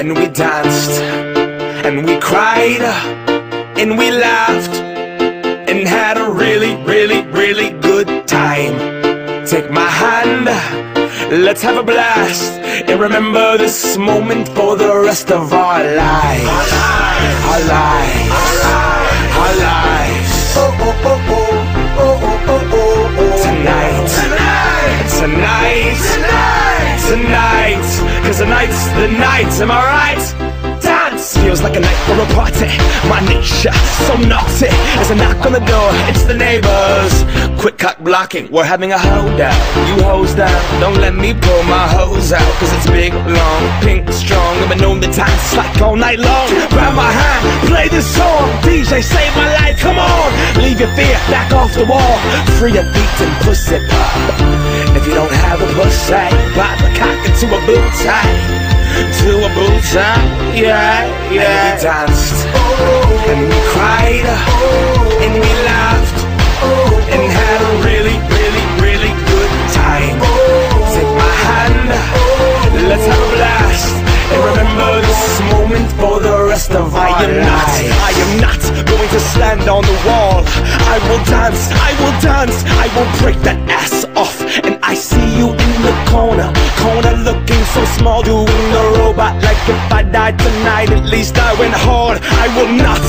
and we danced, and we cried, and we laughed, and had a really, really, really good time. Take my hand, let's have a blast, and remember this moment for the rest of our lives. Our lives, our lives. Tonight, tonight, tonight, cause tonight's the night, am I right? Dance feels like a night for a party. My nature, so naughty. As I knock on the door, it's the neighbors. Quick cock blocking, we're having a holdout. You hose down, don't let me pull my hose out, cause it's big, long, pink, strong. I've been known to dance like all night long. Grab my hand, play this song. DJ, save my life, come on. Leave your fear, back off the wall. Free your feet and pussy pop. If you don't have a pussy, pop a cock into a boot tie. To a boot tie, yeah, yeah. And we danced, and we cried, and we laughed, and had a really, really, really good time. Take my hand, let's have a blast, and remember this moment for the rest of our lives. I am not going to stand on the wall. I will dance, I will dance, I will break that ass off. And I see you in the corner, looking so small, doing the robot like if I died tonight, at least I went hard. I will not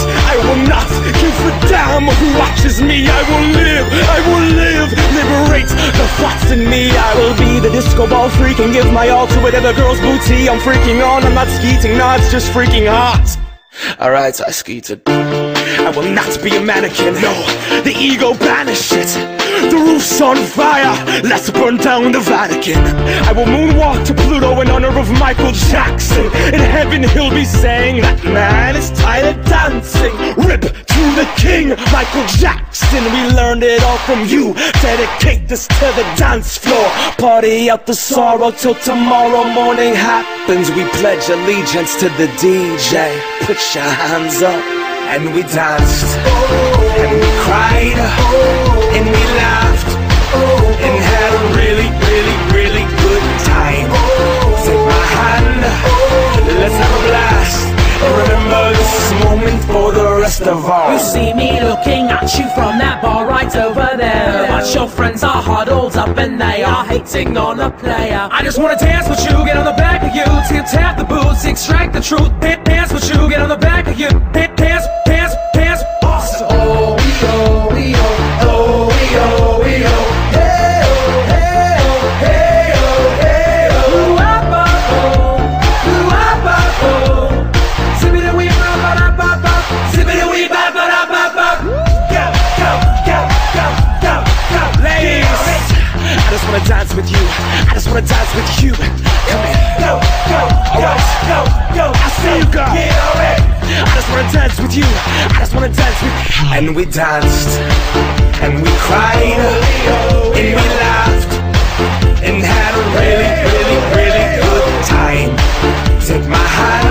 give a damn who watches me. I will live, liberate the thoughts in me. I will be the disco ball freak and give my all to whatever girl's booty I'm freaking on. I'm not skeeting, no, it's just freaking hot. Alright, I skeeted. I will not be a mannequin, no, the ego banish it. The roof's on fire, let's burn down the Vatican. I will moonwalk to Pluto in honor of Michael Jackson. In heaven he'll be saying, that man is tired of dancing. Rip to the king, Michael Jackson. We learned it all from you. Dedicate this to the dance floor. Party out the sorrow till tomorrow morning happens. We pledge allegiance to the DJ. Put your hands up. And we danced, and we cried, and we laughed, and had a really, really, really good time. Take my hand, let's have a blast, and remember this moment for the rest of our lives. You see me looking at you from that bar right over there, but your friends are huddled up and they are hating on the player. I just wanna dance with you, get on the back of you, tip tap the boots, extract the truth. Dance with you, get on the back of you, dance, awesome. Oh, we oh, we oh, oh, we oh, we oh. Hey oh, hey oh, hey oh, hey oh. Ooh ah ba oh, ooh ah ba oh. Zippity wee ba ba da ba ba, zippity wee ba ba da ba ba. Go, go, go, go, go, go. Ladies, I just wanna dance with you. I just wanna dance with you. Come here. Go, go, go, go, go. I see you, girl. Get already. I just wanna dance with you. I just wanna dance with you. And we danced, and we cried, and we laughed, and had a really, really, really good time. Take my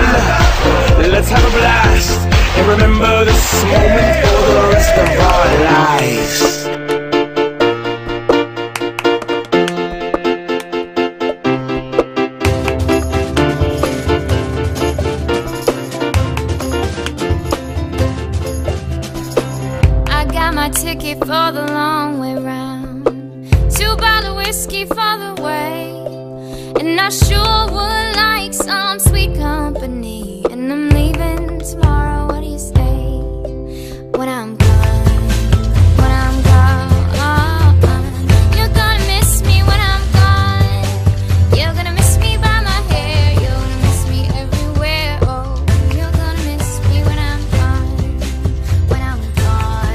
hand, let's have a blast, and remember this moment for the rest of our lives. Ticket for the long way round, 2 bottles of whiskey for the way, and I sure would like some sweet company. And I'm leaving tomorrow, what do you say? When I'm gone, when I'm gone, you're gonna miss me when I'm gone. You're gonna miss me by my hair, you're gonna miss me everywhere. Oh, you're gonna miss me when I'm gone, when I'm gone.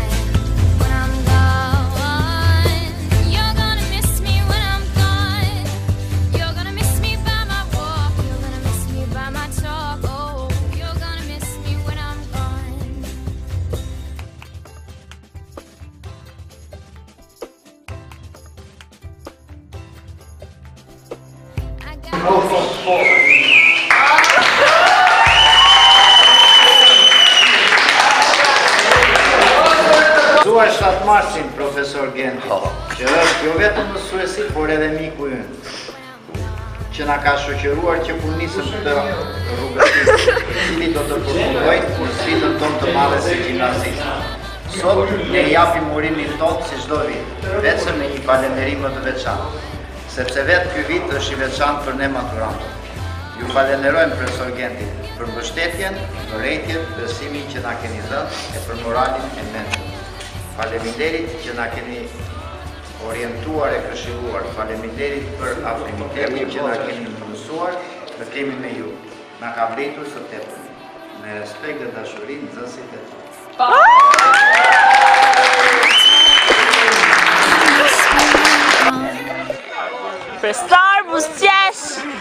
You're gonna miss me when I'm gone. You're gonna miss me by my walk. You're gonna miss me by my talk. Oh, you're gonna miss me when I'm gone. I got Слушат Марсин, професор Генри. Eu vet unul suresi fără de micuin. që na ka shoqëruar që kur nisëm këtë rrugëtim, i cili do të përfundojë kur sfidën tonë të madhe si gjimnazistë. Sot ne japim urimin tonë si çdo vit, vetëm me një falënderim më të veçantë, sepse vetë ky vit është i veçantë për ne maturantët. Ju falenderojmë profesor Genti për mbështetjen, urrejtjen, besimin që na keni dhënë e për moralin e mençur. Faleminderit që na keni orientuar e këshilluar. Faleminderit për afrimitetin që na keni mësuar të kemi me ju. Na ka mbletur së tepër. Me respekt dhe dashuri nxënësit e tu. Për star buzëqesh!